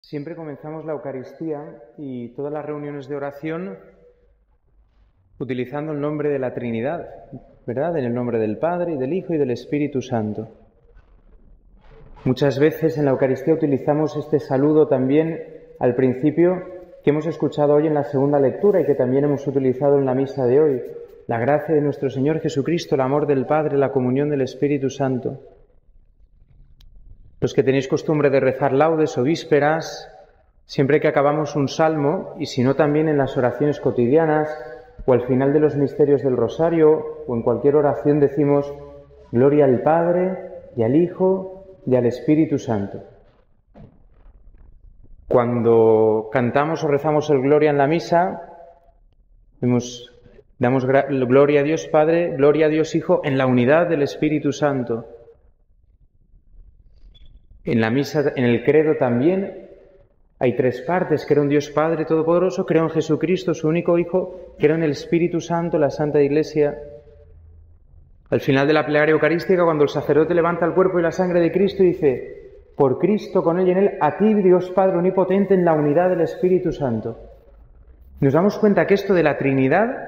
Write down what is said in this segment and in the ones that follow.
Siempre comenzamos la Eucaristía y todas las reuniones de oración utilizando el nombre de la Trinidad, ¿verdad? En el nombre del Padre, y del Hijo y del Espíritu Santo. Muchas veces en la Eucaristía utilizamos este saludo también al principio que hemos escuchado hoy en la segunda lectura y que también hemos utilizado en la misa de hoy. La gracia de nuestro Señor Jesucristo, el amor del Padre, la comunión del Espíritu Santo. Los que tenéis costumbre de rezar laudes o vísperas, siempre que acabamos un salmo, y si no también en las oraciones cotidianas, o al final de los misterios del Rosario, o en cualquier oración decimos gloria al Padre, y al Hijo, y al Espíritu Santo. Cuando cantamos o rezamos el Gloria en la misa, damos gloria a Dios Padre, gloria a Dios Hijo, en la unidad del Espíritu Santo. En la misa, en el credo también, hay tres partes: creo en Dios Padre Todopoderoso, creo en Jesucristo, su único Hijo, creo en el Espíritu Santo, la Santa Iglesia. Al final de la plegaria eucarística, cuando el sacerdote levanta el cuerpo y la sangre de Cristo, dice: por Cristo, con Él y en Él, a ti, Dios Padre Omnipotente, en la unidad del Espíritu Santo. Nos damos cuenta que esto de la Trinidad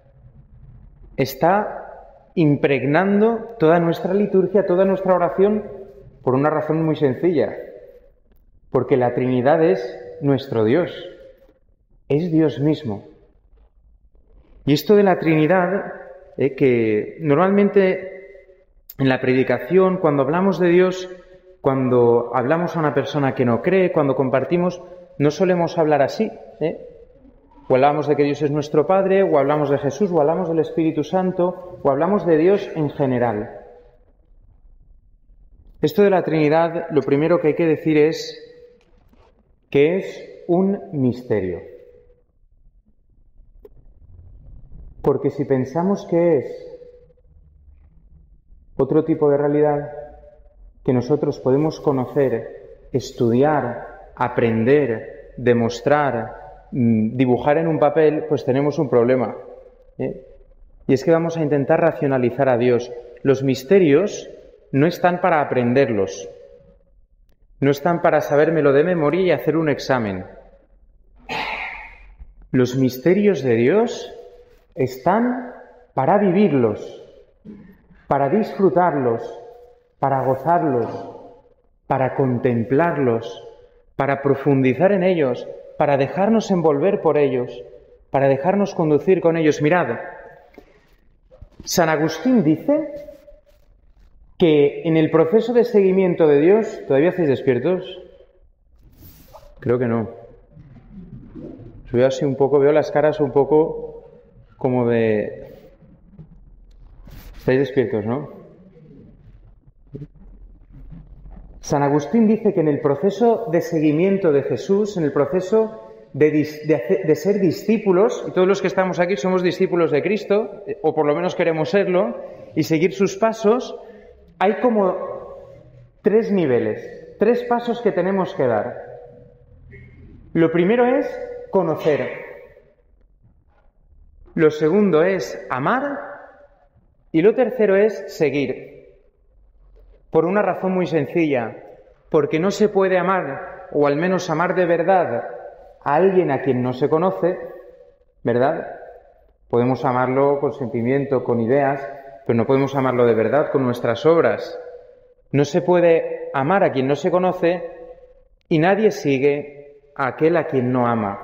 está impregnando toda nuestra liturgia, toda nuestra oración, por una razón muy sencilla. Porque la Trinidad es nuestro Dios, es Dios mismo. Y esto de la Trinidad, que normalmente en la predicación, cuando hablamos de Dios, cuando hablamos a una persona que no cree, cuando compartimos, no solemos hablar así, O hablamos de que Dios es nuestro Padre, o hablamos de Jesús, o hablamos del Espíritu Santo, o hablamos de Dios en general. Esto de la Trinidad, lo primero que hay que decir es que es un misterio. Porque si pensamos que es otro tipo de realidad que nosotros podemos conocer, estudiar, aprender, demostrar, dibujar en un papel, pues tenemos un problema. Y es que vamos a intentar racionalizar a Dios. Los misterios no están para aprenderlos. No están para sabérmelo de memoria y hacer un examen. Los misterios de Dios están para vivirlos, para disfrutarlos, para gozarlos, para contemplarlos, para profundizar en ellos, para dejarnos envolver por ellos, para dejarnos conducir con ellos. Mirad, San Agustín dice que en el proceso de seguimiento de Dios... ¿Todavía estáis despiertos? Creo que no. Os veo así un poco, veo las caras un poco como de... ¿Estáis despiertos, no? San Agustín dice que en el proceso de seguimiento de Jesús, en el proceso de ser discípulos, y todos los que estamos aquí somos discípulos de Cristo, o por lo menos queremos serlo, y seguir sus pasos, hay como tres niveles, tres pasos que tenemos que dar. Lo primero es conocer. Lo segundo es amar. Y lo tercero es seguir. Por una razón muy sencilla. Porque no se puede amar, o al menos amar de verdad, a alguien a quien no se conoce, ¿verdad? Podemos amarlo con sentimiento, con ideas, pero no podemos amarlo de verdad con nuestras obras. No se puede amar a quien no se conoce y nadie sigue a aquel a quien no ama.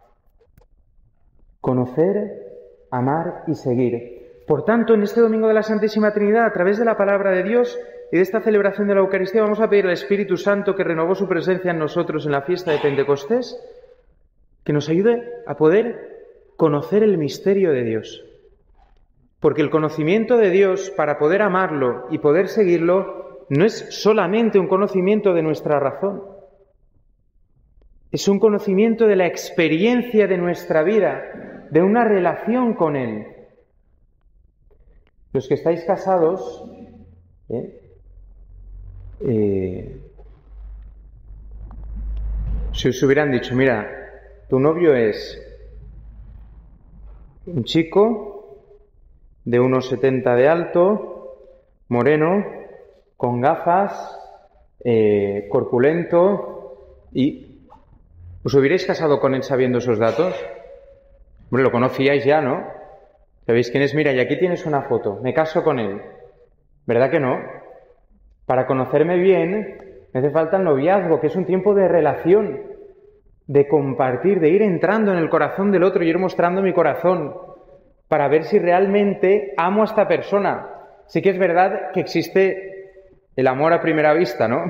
Conocer, amar y seguir. Por tanto, en este domingo de la Santísima Trinidad, a través de la palabra de Dios y de esta celebración de la Eucaristía, vamos a pedir al Espíritu Santo, que renovó su presencia en nosotros en la fiesta de Pentecostés, que nos ayude a poder conocer el misterio de Dios. Porque el conocimiento de Dios, para poder amarlo y poder seguirlo, no es solamente un conocimiento de nuestra razón. Es un conocimiento de la experiencia de nuestra vida, de una relación con Él. Los que estáis casados, si os hubieran dicho, mira, tu novio es un chico de unos 70 de alto, moreno, con gafas, corpulento y ¿Os hubierais casado con él sabiendo esos datos? Hombre, lo conocíais ya, ¿no? ¿Sabéis quién es? Mira, y aquí tienes una foto. Me caso con él. ¿Verdad que no? Para conocerme bien, me hace falta el noviazgo, que es un tiempo de relación, de compartir, de ir entrando en el corazón del otro y ir mostrando mi corazón, para ver si realmente amo a esta persona. Sí que es verdad que existe el amor a primera vista, ¿no?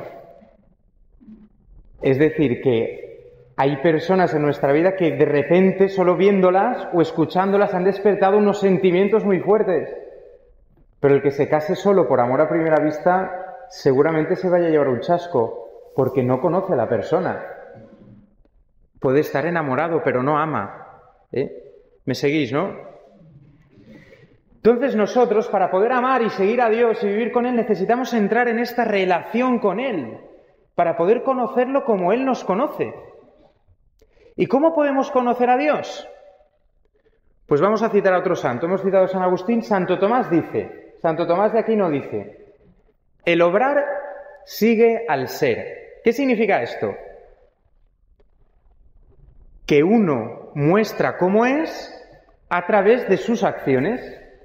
Es decir, que hay personas en nuestra vida que de repente, solo viéndolas o escuchándolas, han despertado unos sentimientos muy fuertes. Pero el que se case solo por amor a primera vista, seguramente se vaya a llevar un chasco, porque no conoce a la persona. Puede estar enamorado, pero no ama. ¿Me seguís, no? Entonces nosotros, para poder amar y seguir a Dios y vivir con Él, necesitamos entrar en esta relación con Él, para poder conocerlo como Él nos conoce. ¿Y cómo podemos conocer a Dios? Pues vamos a citar a otro santo. Hemos citado a San Agustín. Santo Tomás de Aquino dice: el obrar sigue al ser. ¿Qué significa esto? Que uno muestra cómo es a través de sus acciones.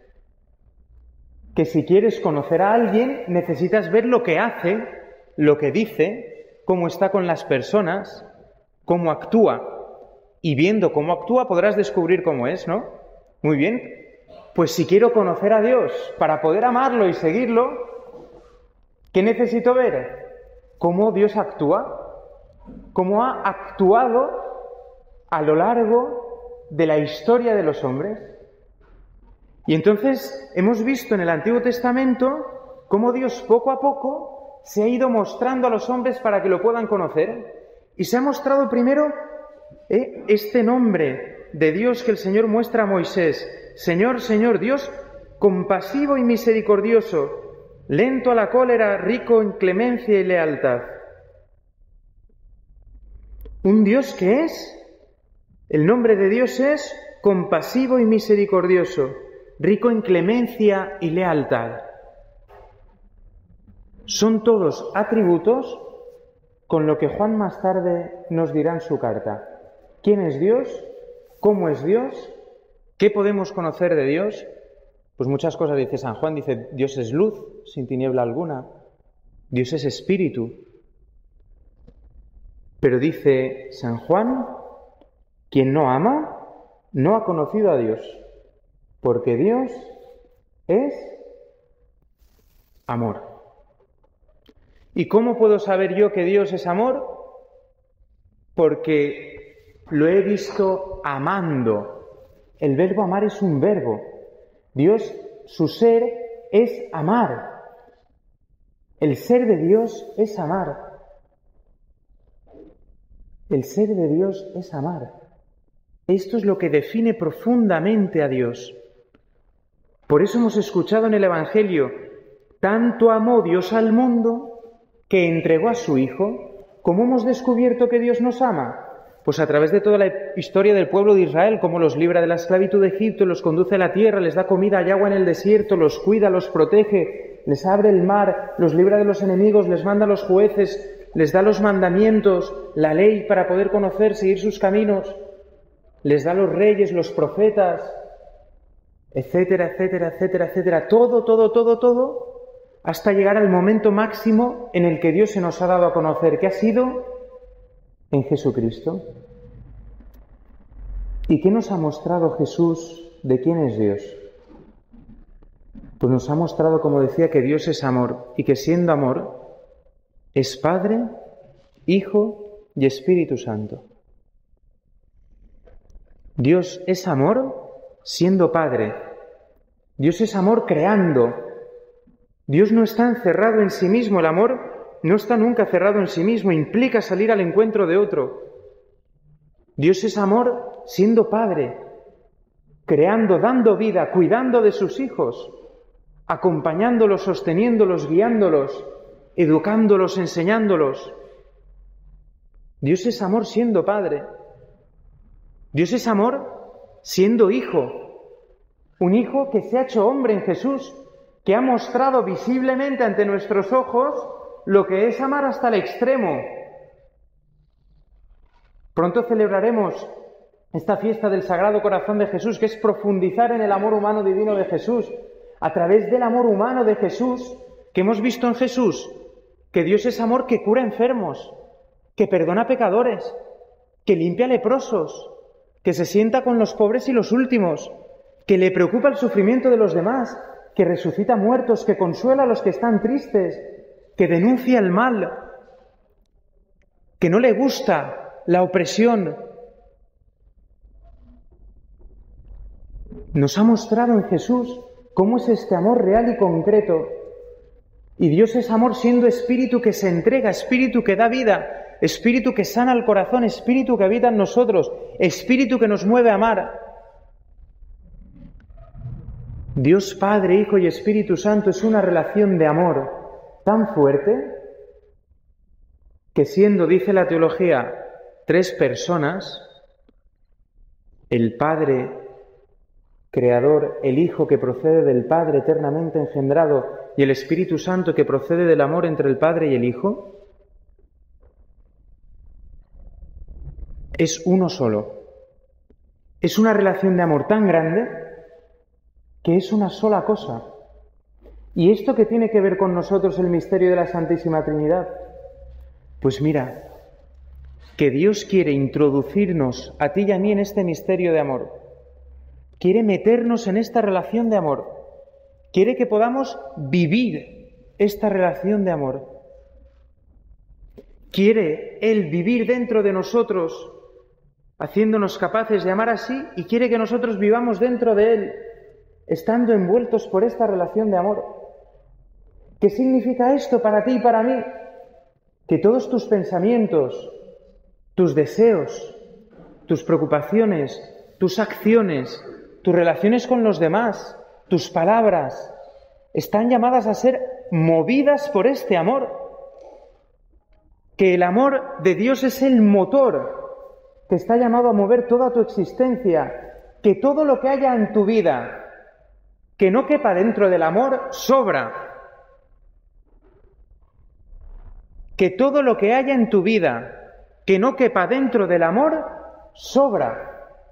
Que si quieres conocer a alguien, necesitas ver lo que hace, lo que dice, cómo está con las personas, cómo actúa. Y viendo cómo actúa podrás descubrir cómo es, ¿no? Muy bien. Pues si quiero conocer a Dios para poder amarlo y seguirlo, ¿qué necesito ver? Cómo Dios actúa, cómo ha actuado a lo largo de la historia de los hombres. Y entonces hemos visto en el Antiguo Testamento cómo Dios poco a poco se ha ido mostrando a los hombres para que lo puedan conocer. Y se ha mostrado primero este nombre de Dios que el Señor muestra a Moisés. Señor, Señor, Dios compasivo y misericordioso, lento a la cólera, rico en clemencia y lealtad. Un Dios que el nombre de Dios es compasivo y misericordioso, rico en clemencia y lealtad. Son todos atributos con lo que Juan más tarde nos dirá en su carta. ¿Quién es Dios? ¿Cómo es Dios? ¿Qué podemos conocer de Dios? Pues muchas cosas dice San Juan. Dice, Dios es luz, sin tiniebla alguna. Dios es espíritu. Pero dice San Juan, quien no ama, no ha conocido a Dios, porque Dios es amor. ¿Y cómo puedo saber yo que Dios es amor? Porque lo he visto amando. El verbo amar es un verbo. Dios, su ser es amar. El ser de Dios es amar. El ser de Dios es amar. Esto es lo que define profundamente a Dios. Por eso hemos escuchado en el Evangelio, tanto amó Dios al mundo que entregó a su Hijo. ¿Cómo hemos descubierto que Dios nos ama? Pues a través de toda la historia del pueblo de Israel, cómo los libra de la esclavitud de Egipto, los conduce a la tierra, les da comida y agua en el desierto, los cuida, los protege, les abre el mar, los libra de los enemigos, les manda a los jueces, les da los mandamientos, la ley para poder conocer, seguir sus caminos, les da los reyes, los profetas, etcétera, etcétera, etcétera, etcétera. Todo, hasta llegar al momento máximo en el que Dios se nos ha dado a conocer, que ha sido en Jesucristo. ¿Y qué nos ha mostrado Jesús de quién es Dios? Pues nos ha mostrado, como decía, que Dios es amor y que siendo amor es Padre, Hijo y Espíritu Santo. Dios es amor siendo Padre. Dios es amor creando. Dios no está encerrado en sí mismo. El amor no está nunca cerrado en sí mismo. Implica salir al encuentro de otro. Dios es amor siendo Padre, creando, dando vida, cuidando de sus hijos, acompañándolos, sosteniéndolos, guiándolos, educándolos, enseñándolos. Dios es amor siendo Padre. Dios es amor siendo Hijo. Un Hijo que se ha hecho hombre en Jesús, que ha mostrado visiblemente ante nuestros ojos lo que es amar hasta el extremo. Pronto celebraremos esta fiesta del Sagrado Corazón de Jesús, que es profundizar en el amor humano divino de Jesús, a través del amor humano de Jesús, que hemos visto en Jesús, que Dios es amor que cura enfermos, que perdona pecadores, que limpia leprosos, que se sienta con los pobres y los últimos, que le preocupa el sufrimiento de los demás, que resucita muertos, que consuela a los que están tristes, que denuncia el mal, que no le gusta la opresión. Nos ha mostrado en Jesús cómo es este amor real y concreto. Y Dios es amor siendo espíritu que se entrega, espíritu que da vida, espíritu que sana el corazón, espíritu que habita en nosotros, espíritu que nos mueve a amar. Dios Padre, Hijo y Espíritu Santo es una relación de amor tan fuerte que siendo, dice la teología, tres personas, el Padre Creador, el Hijo que procede del Padre eternamente engendrado y el Espíritu Santo que procede del amor entre el Padre y el Hijo, es uno solo. Es una relación de amor tan grande que es una sola cosa. ¿Y esto qué tiene que ver con nosotros el misterio de la Santísima Trinidad? Pues mira, que Dios quiere introducirnos a ti y a mí en este misterio de amor. Quiere meternos en esta relación de amor. Quiere que podamos vivir esta relación de amor. Quiere Él vivir dentro de nosotros, haciéndonos capaces de amar así, y quiere que nosotros vivamos dentro de Él, estando envueltos por esta relación de amor. ¿Qué significa esto para ti y para mí? Que todos tus pensamientos, tus deseos, tus preocupaciones, tus acciones, tus relaciones con los demás, tus palabras, están llamadas a ser movidas por este amor. Que el amor de Dios es el motor que está llamado a mover toda tu existencia. Que todo lo que haya en tu vida que no quepa dentro del amor, sobra. Que todo lo que haya en tu vida que no quepa dentro del amor, sobra.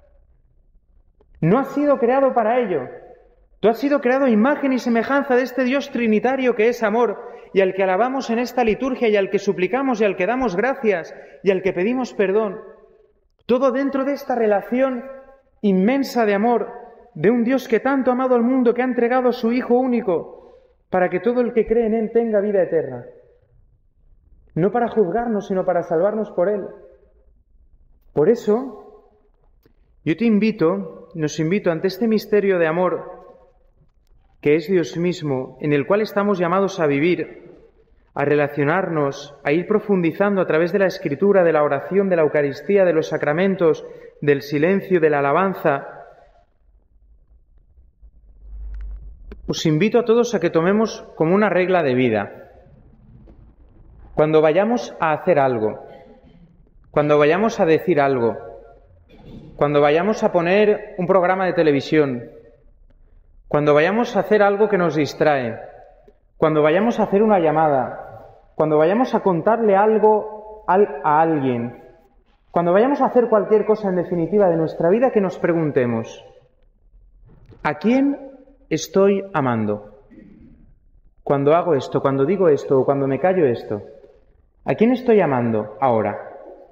No has sido creado para ello. Tú has sido creado a imagen y semejanza de este Dios trinitario que es amor, y al que alabamos en esta liturgia, y al que suplicamos, y al que damos gracias, y al que pedimos perdón. Todo dentro de esta relación inmensa de amor, de un Dios que tanto ha amado al mundo, que ha entregado a su Hijo único, para que todo el que cree en Él tenga vida eterna. No para juzgarnos, sino para salvarnos por Él. Por eso, yo nos invito ante este misterio de amor que es Dios mismo, en el cual estamos llamados a vivir, a relacionarnos, a ir profundizando a través de la Escritura, de la oración, de la Eucaristía, de los sacramentos, del silencio, de la alabanza. Os invito a todos a que tomemos como una regla de vida. Cuando vayamos a hacer algo, cuando vayamos a decir algo, cuando vayamos a poner un programa de televisión, cuando vayamos a hacer algo que nos distrae, cuando vayamos a hacer una llamada, cuando vayamos a contarle algo a alguien, cuando vayamos a hacer cualquier cosa en definitiva de nuestra vida, que nos preguntemos, ¿a quién estoy amando? Cuando hago esto, cuando digo esto o cuando me callo esto, ¿a quién estoy amando ahora?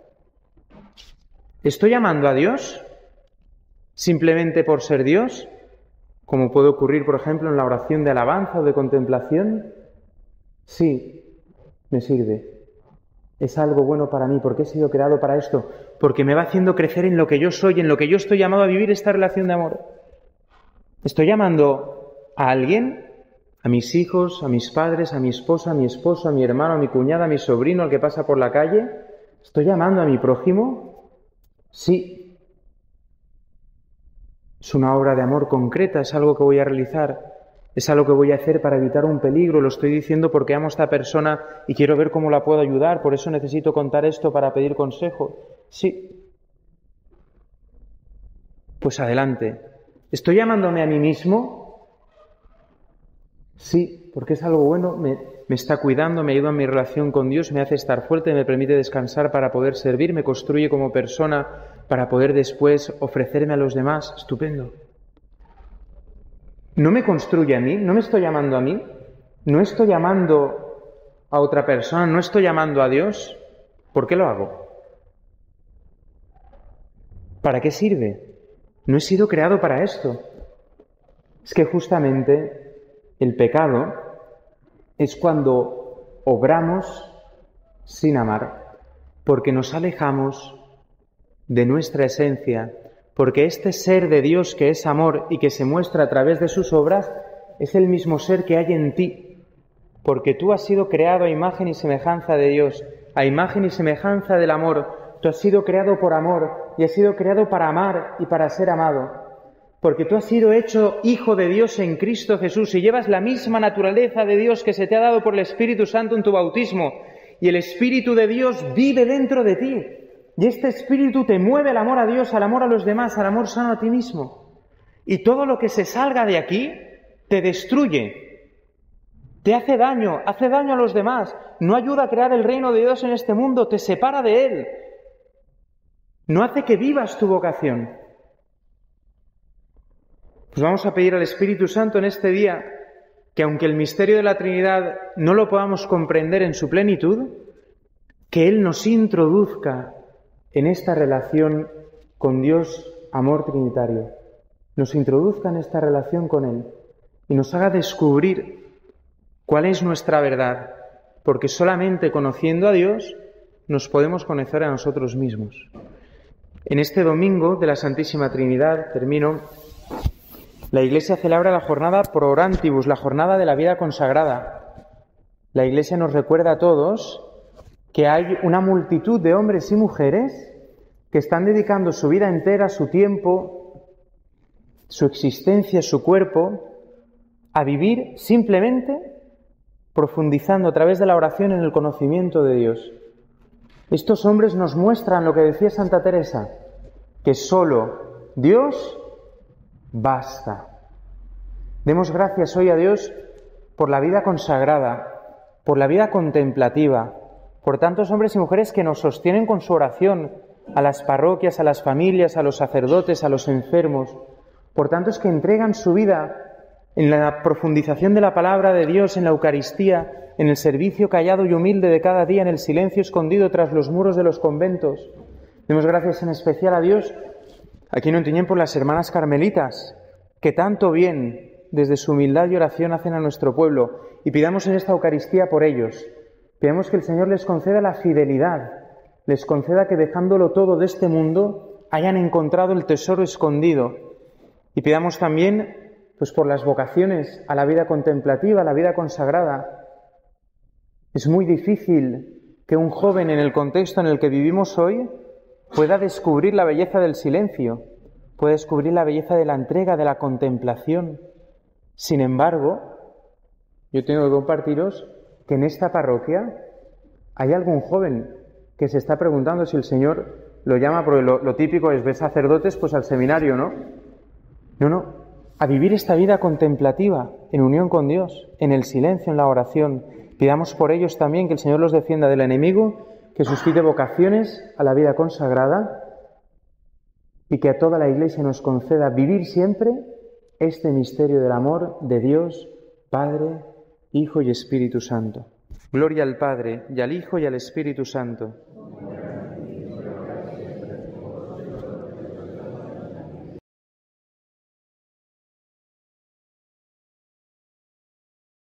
¿Estoy amando a Dios simplemente por ser Dios? Como puede ocurrir, por ejemplo, en la oración de alabanza o de contemplación. Sí, me sirve. Es algo bueno para mí, porque he sido creado para esto, porque me va haciendo crecer en lo que yo soy, en lo que yo estoy llamado a vivir esta relación de amor. ¿Estoy llamando a alguien? ¿A mis hijos, a mis padres, a mi esposa, a mi esposo, a mi hermano, a mi cuñada, a mi sobrino, al que pasa por la calle? ¿Estoy llamando a mi prójimo? Sí. Es una obra de amor concreta, es algo que voy a realizar, es algo que voy a hacer para evitar un peligro, lo estoy diciendo porque amo a esta persona y quiero ver cómo la puedo ayudar, por eso necesito contar esto para pedir consejo. Sí. Pues adelante. ¿Estoy llamándome a mí mismo? Sí, porque es algo bueno, me está cuidando, me ayuda en mi relación con Dios, me hace estar fuerte, me permite descansar para poder servir, me construye como persona para poder después ofrecerme a los demás. Estupendo. No me construye a mí, no me estoy llamando a mí, no estoy llamando a otra persona, no estoy llamando a Dios. ¿Por qué lo hago? ¿Para qué sirve? No he sido creado para esto. Es que justamente el pecado es cuando obramos sin amar, porque nos alejamos de nuestra esencia, porque este ser de Dios que es amor y que se muestra a través de sus obras es el mismo ser que hay en ti, porque tú has sido creado a imagen y semejanza de Dios, a imagen y semejanza del amor. Tú has sido creado por amor y has sido creado para amar y para ser amado, porque tú has sido hecho hijo de Dios en Cristo Jesús y llevas la misma naturaleza de Dios que se te ha dado por el Espíritu Santo en tu bautismo, y el Espíritu de Dios vive dentro de ti. Y este Espíritu te mueve al amor a Dios, al amor a los demás, al amor sano a ti mismo. Y todo lo que se salga de aquí te destruye, te hace daño a los demás, no ayuda a crear el reino de Dios en este mundo, te separa de Él, no hace que vivas tu vocación. Pues vamos a pedir al Espíritu Santo en este día que, aunque el misterio de la Trinidad no lo podamos comprender en su plenitud, que Él nos introduzca en esta relación con Dios, amor trinitario, nos introduzca en esta relación con Él y nos haga descubrir cuál es nuestra verdad, porque solamente conociendo a Dios nos podemos conocer a nosotros mismos. En este domingo de la Santísima Trinidad, termino, la Iglesia celebra la jornada Pro Orantibus, la jornada de la vida consagrada. La Iglesia nos recuerda a todos que hay una multitud de hombres y mujeres que están dedicando su vida entera, su tiempo, su existencia, su cuerpo, a vivir simplemente profundizando a través de la oración en el conocimiento de Dios. Estos hombres nos muestran lo que decía Santa Teresa, que solo Dios basta. Demos gracias hoy a Dios por la vida consagrada, por la vida contemplativa, por tantos hombres y mujeres que nos sostienen con su oración, a las parroquias, a las familias, a los sacerdotes, a los enfermos, por tantos que entregan su vida en la profundización de la palabra de Dios, en la Eucaristía, en el servicio callado y humilde de cada día, en el silencio escondido tras los muros de los conventos. Demos gracias en especial a Dios, aquí en Ontinyent, por las hermanas carmelitas, que tanto bien, desde su humildad y oración, hacen a nuestro pueblo, y pidamos en esta Eucaristía por ellos. Pidamos que el Señor les conceda la fidelidad, les conceda que dejándolo todo de este mundo hayan encontrado el tesoro escondido. Y pidamos también pues por las vocaciones a la vida contemplativa, a la vida consagrada. Es muy difícil que un joven, en el contexto en el que vivimos hoy, pueda descubrir la belleza del silencio, pueda descubrir la belleza de la entrega, de la contemplación. Sin embargo, yo tengo que compartiros que en esta parroquia hay algún joven que se está preguntando si el Señor lo llama, porque lo típico es ver sacerdotes pues al seminario, ¿no? No, a vivir esta vida contemplativa, en unión con Dios, en el silencio, en la oración. Pidamos por ellos también que el Señor los defienda del enemigo, que suscite vocaciones a la vida consagrada y que a toda la Iglesia nos conceda vivir siempre este misterio del amor de Dios, Padre, Hijo y Espíritu Santo. Gloria al Padre, y al Hijo, y al Espíritu Santo,